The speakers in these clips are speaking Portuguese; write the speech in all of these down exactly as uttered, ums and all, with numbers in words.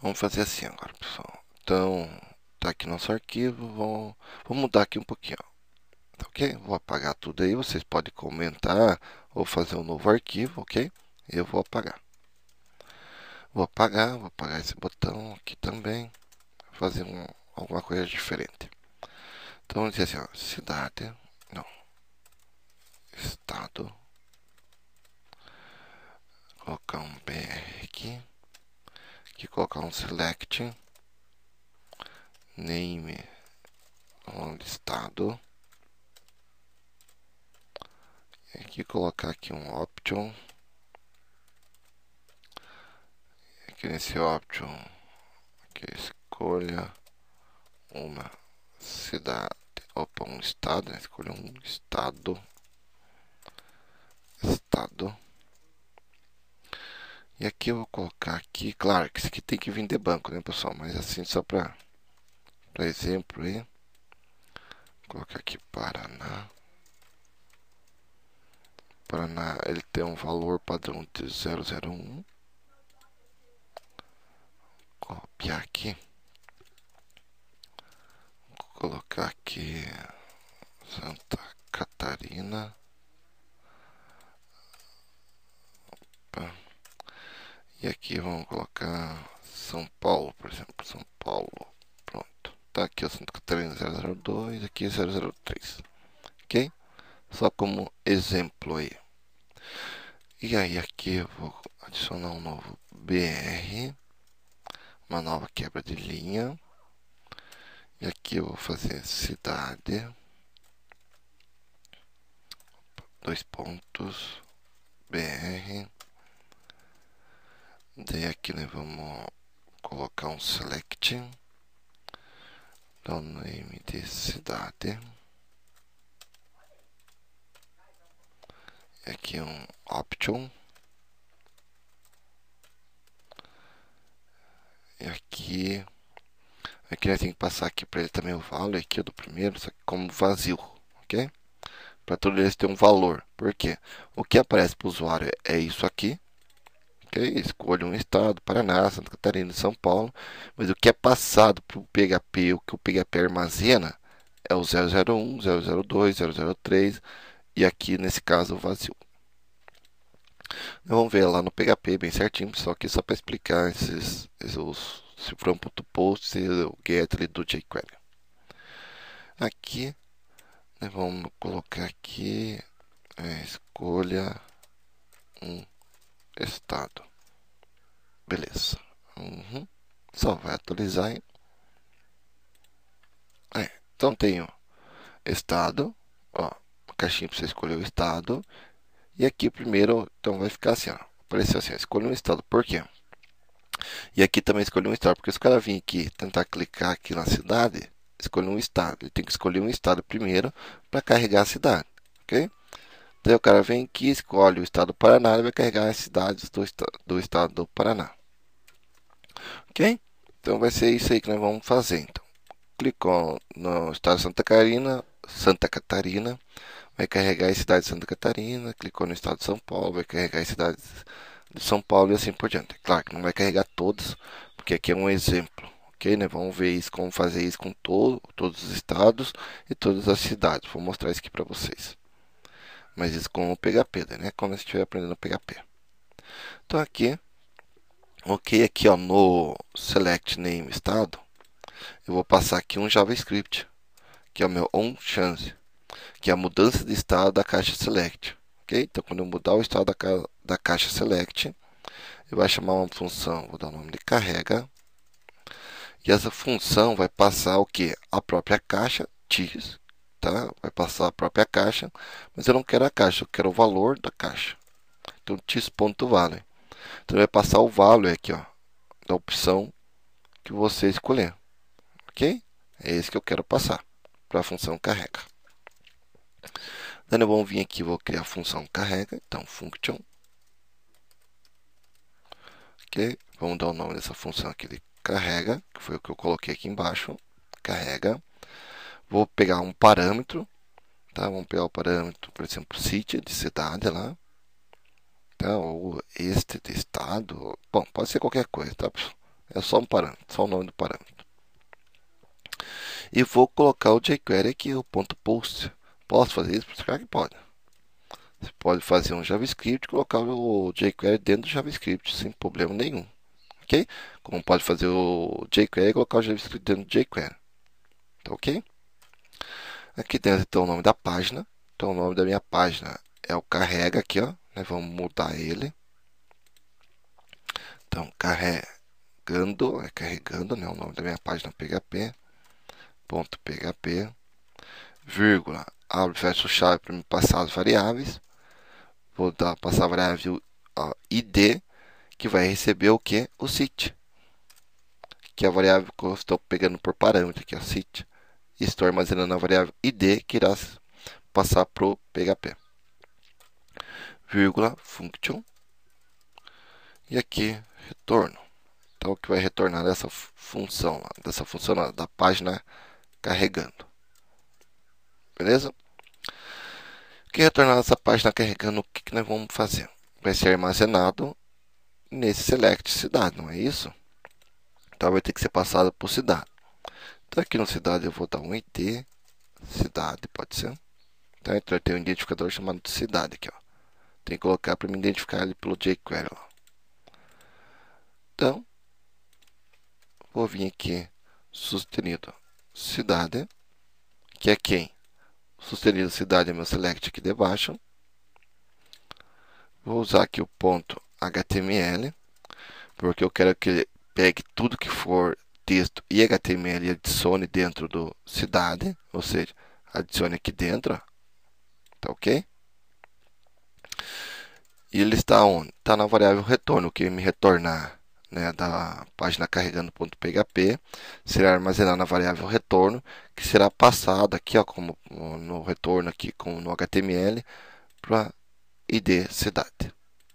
Vamos fazer assim agora, pessoal. Então, tá aqui nosso arquivo. Vou, vou mudar aqui um pouquinho, ó. Tá ok? Vou apagar tudo aí. Vocês podem comentar ou fazer um novo arquivo, ok? Eu vou apagar. Vou apagar, vou apagar esse botão aqui também. Fazer um, alguma coisa diferente. Então, vamos dizer assim, ó, cidade, não, estado. Colocar um B R aqui. Aqui colocar um select. Name, um estado. Aqui colocar aqui um option. Aqui nesse option, aqui escolha uma cidade, opa, um estado, né? Escolha um estado, estado. E aqui eu vou colocar aqui, claro que isso aqui tem que vir de banco, né, pessoal? Mas assim, só para exemplo aí, vou colocar aqui Paraná. Paraná, ele tem um valor padrão de zero zero um. Copiar aqui. Vou colocar aqui Santa Catarina. Opa. E aqui vamos colocar São Paulo, por exemplo, São Paulo. Pronto. Tá aqui o Santa Catarina zero zero dois, aqui zero zero três. Ok? Só como exemplo aí. E aí aqui eu vou adicionar um novo B R, uma nova quebra de linha. E aqui eu vou fazer cidade, dois pontos, B R. Daí aqui nós vamos colocar um select, dar o nome de cidade. E aqui um option. E aqui, aqui nós temos que passar aqui para ele também o valor aqui do primeiro, só que como vazio, ok? Para todos eles ter um valor. Por quê? O que aparece para o usuário é isso aqui. Ok? Escolha um estado, Paraná, Santa Catarina e São Paulo. Mas o que é passado para o P H P, o que o P H P armazena, é o zero zero um, zero zero dois, zero zero três e aqui nesse caso o vazio. Vamos ver lá no P H P bem certinho, só que só para explicar esses, esses os, se for um ponto post e o get ali do jQuery. Aqui nós vamos colocar aqui é, escolha um estado. Beleza. Uhum. Só vai atualizar aí. É, então tenho estado, ó, caixinha para você escolher o estado. E aqui primeiro, então vai ficar assim, ó, apareceu assim, escolha um estado. Por quê? E aqui também escolher um estado, porque se o cara vir aqui tentar clicar aqui na cidade, escolher um estado. Ele tem que escolher um estado primeiro para carregar a cidade, ok? Daí o cara vem aqui, escolhe o estado do Paraná e vai carregar as cidades do, esta do estado do Paraná. Ok? Então vai ser isso aí que nós vamos fazer. Então, clicou no estado de Santa Catarina, Santa Catarina, vai carregar a cidade de Santa Catarina. Clicou no estado de São Paulo, vai carregar as cidades de São Paulo e assim por diante. Claro que não vai carregar todos, porque aqui é um exemplo. Ok, né? Vamos ver isso, como fazer isso com todo, todos os estados e todas as cidades. Vou mostrar isso aqui para vocês. Mas isso com o P H P, né? Quando você estiver aprendendo P H P. Então aqui, ok, aqui ó, no select name estado, eu vou passar aqui um JavaScript, que é o meu onChange, que é a mudança de estado da caixa select. Ok? Então quando eu mudar o estado da, ca da caixa select, eu vou chamar uma função, vou dar o nome de carrega. E essa função vai passar o que? A própria caixa X, tá? Vai passar a própria caixa, mas eu não quero a caixa, eu quero o valor da caixa. Então x.value. Então vai passar o value aqui, ó, da opção que você escolher. Ok? É esse que eu quero passar para a função carrega. Daí eu vou vir aqui, vou criar a função carrega, então function. Ok? Vamos dar o nome dessa função aqui de carrega, que foi o que eu coloquei aqui embaixo. Carrega. Vou pegar um parâmetro, tá? Vamos pegar o parâmetro, por exemplo, city, de cidade lá, tá? Ou este de estado, bom, pode ser qualquer coisa, tá? É só um parâmetro, só o nome do parâmetro. E vou colocar o jQuery aqui, o ponto post. Posso fazer isso? Claro que pode. Você pode fazer um JavaScript e colocar o jQuery dentro do JavaScript sem problema nenhum. Ok? Como pode fazer o jQuery e colocar o JavaScript dentro do jQuery. Tá ok? Aqui dentro então o nome da página. Então o nome da minha página é o carrega aqui, ó. Né? Vamos mudar ele. Então carregando, é carregando, né? O nome da minha página P H P. Ponto P H P, vírgula, abre e fecha chave para me passar as variáveis. Vou dar, passar a variável ó, I D, que vai receber o que? O sit, que é a variável que eu estou pegando por parâmetro aqui, o sit. E estou armazenando a variável I D, que irá passar para o P H P. Vírgula, function. E aqui, retorno. Então, o que vai retornar dessa função, dessa função da página carregando. Beleza? O que retornar essa página carregando, o que, que nós vamos fazer? Vai ser armazenado nesse select cidade, não é isso? Então vai ter que ser passado por cidade. Então aqui no cidade eu vou dar um I D, cidade, pode ser. Então eu tenho um identificador chamado de cidade aqui, ó. Tem que colocar para me identificar ele pelo jQuery. Ó. Então, vou vir aqui, sustenido cidade, que é quem? Sustenido cidade é meu select aqui debaixo. Vou usar aqui o ponto H T M L, porque eu quero que ele pegue tudo que for texto e H T M L e adicione dentro do cidade, ou seja, adicione aqui dentro, ó. Tá ok? E ele está onde? Está na variável retorno, que me retornar, né, da página carregando.php será armazenado na variável retorno, que será passado aqui, ó, como no retorno aqui como no H T M L para I D cidade.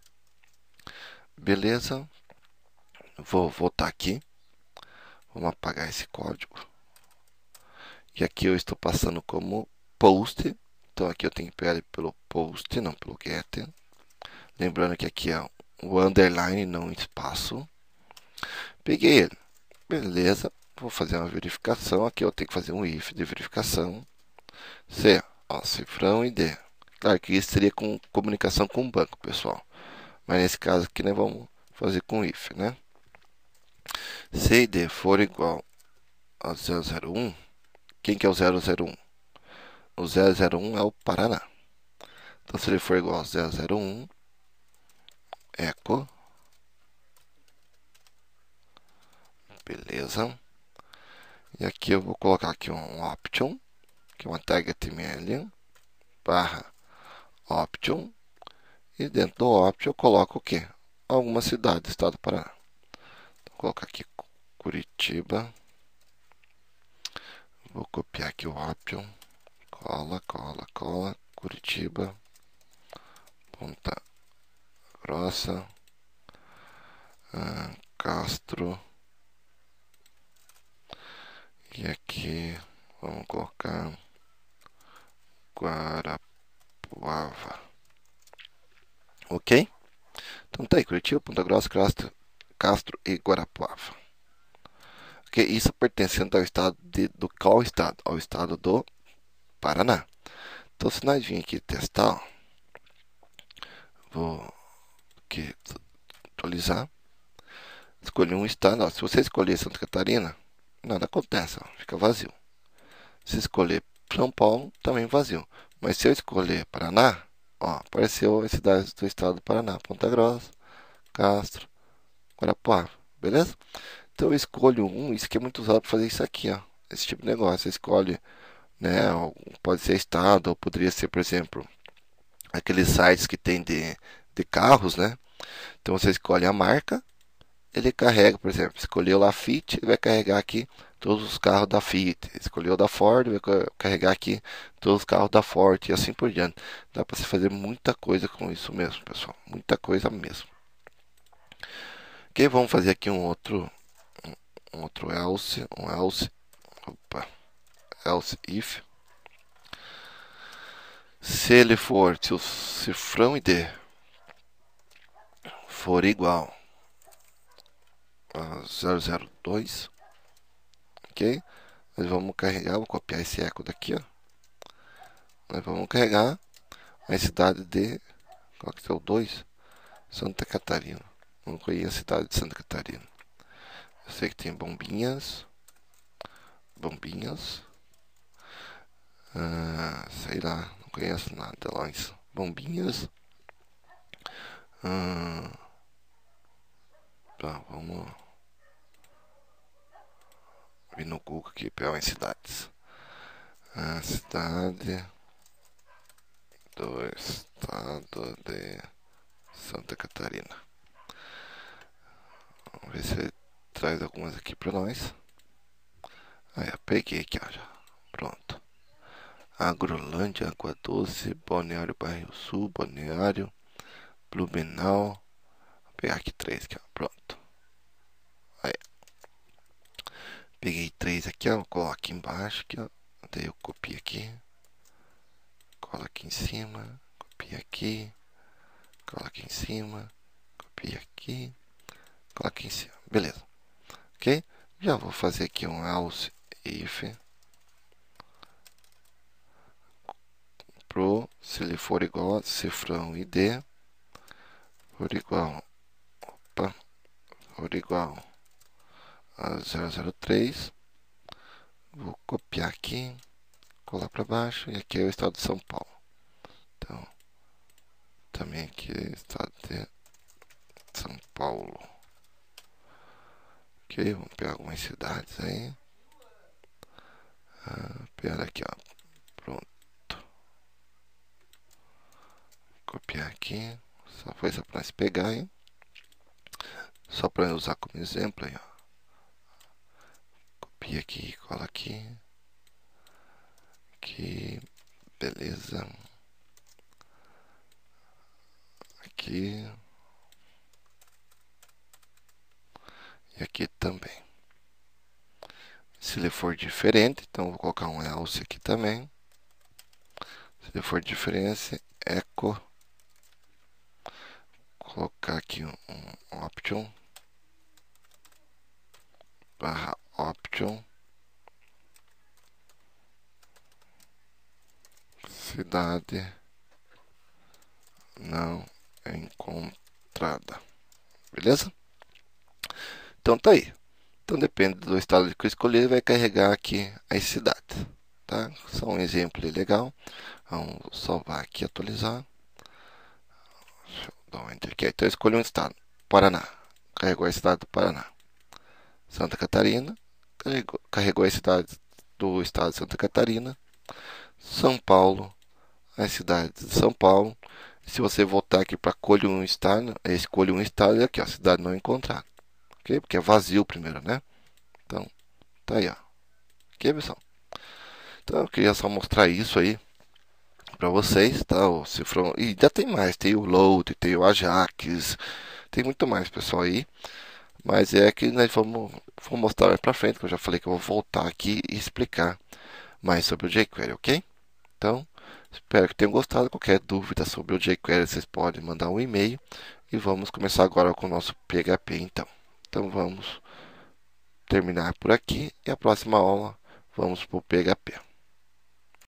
Beleza? Vou voltar aqui. Vamos apagar esse código. E aqui eu estou passando como post. Então aqui eu tenho que pegar ele pelo post, não pelo get. Lembrando que aqui é o underline, não espaço. Peguei ele. Beleza. Vou fazer uma verificação. Aqui eu tenho que fazer um if de verificação. C, ó, cifrão e D. Claro que isso seria com comunicação com o banco, pessoal. Mas nesse caso aqui nós vamos fazer com if, né? Se e D for igual a zero zero um, quem que é o zero zero um? O zero zero um é o Paraná. Então, se ele for igual a zero zero um, echo, beleza. E aqui eu vou colocar aqui um option, que é uma tag H T M L, barra option. E dentro do option eu coloco o quê? Alguma cidade do estado do Paraná. Vou colocar aqui Curitiba. Vou copiar aqui o option. Cola, cola, cola. Curitiba. Ponta Grossa. Ah, Castro. E aqui vamos colocar Guarapuava. Ok? Então tá aí, Curitiba, Ponta Grossa, Castro, Castro e Guarapuava. Ok? Isso pertencendo ao estado de, do qual estado? Ao estado do Paraná. Então se nós vir aqui testar, ó, vou aqui atualizar. Escolher um estado. Ó, se você escolher Santa Catarina, nada acontece, ó, fica vazio. Se escolher São Paulo, também vazio. Mas se eu escolher Paraná, ó, apareceu as cidades do estado do Paraná: Ponta Grossa, Castro, Guarapuava, beleza? Então eu escolho um, isso que é muito usado para fazer isso aqui, ó, esse tipo de negócio. Você escolhe, né, pode ser estado, ou poderia ser, por exemplo, aqueles sites que tem de, de carros, né? Então você escolhe a marca, ele carrega, por exemplo, escolheu lá Fiat, ele vai carregar aqui todos os carros da Fiat. Escolheu da Ford, vai carregar aqui todos os carros da Ford e assim por diante. Dá para você fazer muita coisa com isso mesmo, pessoal. Muita coisa mesmo. Ok, vamos fazer aqui um outro, um outro else, um else, opa, else if. Se ele for, se o cifrão I D for igual uh, zero zero dois, ok? Nós vamos carregar, vou copiar esse eco daqui, ó. Nós vamos carregar a cidade de, qual que é o dois? Santa Catarina. Vamos conhecer a cidade de Santa Catarina. Eu sei que tem bombinhas, bombinhas, ah, sei lá, não conheço nada lá. Bombinhas. Ah, tá, vamos vir no Google aqui, pegar as cidades. A cidade do estado de Santa Catarina. Vamos ver se ele traz algumas aqui para nós. Aí, eu peguei aqui, ó, já. Pronto. Agrolândia, Água Doce, Balneário Barril Sul, Balneário, Blumenau. Vou pegar aqui três aqui, ó. Pronto. Aí. Peguei três aqui, ó. Coloco aqui embaixo, aqui, ó. Daí eu copio aqui. Cola aqui em cima. Copia aqui. Cola aqui em cima. Copia aqui. Cola aqui em cima. Beleza. Ok? Já vou fazer aqui um else if pro, se ele for igual a cifrão id, for igual, opa, for igual a zero zero três, vou copiar aqui, colar para baixo, e aqui é o estado de São Paulo. Então, também aqui é o estado de São Paulo. Ok, vamos pegar algumas cidades aí. Ah, pegar aqui, ó. Pronto. Copiar aqui. Só foi só para se pegar, hein? Só para usar como exemplo aí, ó. Copia aqui, cola aqui. Aqui, beleza. Aqui. E aqui também. Se ele for diferente, então vou colocar um else aqui também. Se ele for diferente, echo. Colocar aqui um, um option. Barra option. Cidade não encontrada. Beleza? Então tá aí. Então depende do estado que eu escolher, vai carregar aqui as cidades. Tá? Só um exemplo legal. Vamos salvar aqui e atualizar. Deixa eu dar um enter aqui. Então eu escolhi um estado. Paraná. Carregou a cidade do Paraná. Santa Catarina. Carregou, carregou a cidade do estado de Santa Catarina. São Paulo. A cidade de São Paulo. Se você voltar aqui para colhe um estado, escolha um estado e aqui, ó, cidade não encontrada. Ok? Porque é vazio primeiro, né? Então, tá aí, ó. Ok, pessoal? Então, eu queria só mostrar isso aí para vocês, tá? O cifrão. E ainda tem mais, tem o load, tem o Ajax, tem muito mais, pessoal, aí. Mas é que nós vamos, vamos mostrar mais para frente, que eu já falei que eu vou voltar aqui e explicar mais sobre o jQuery, ok? Então, espero que tenham gostado. Qualquer dúvida sobre o jQuery, vocês podem mandar um e-mail. E vamos começar agora com o nosso P H P, então. Então, vamos terminar por aqui. E a próxima aula, vamos para o P H P.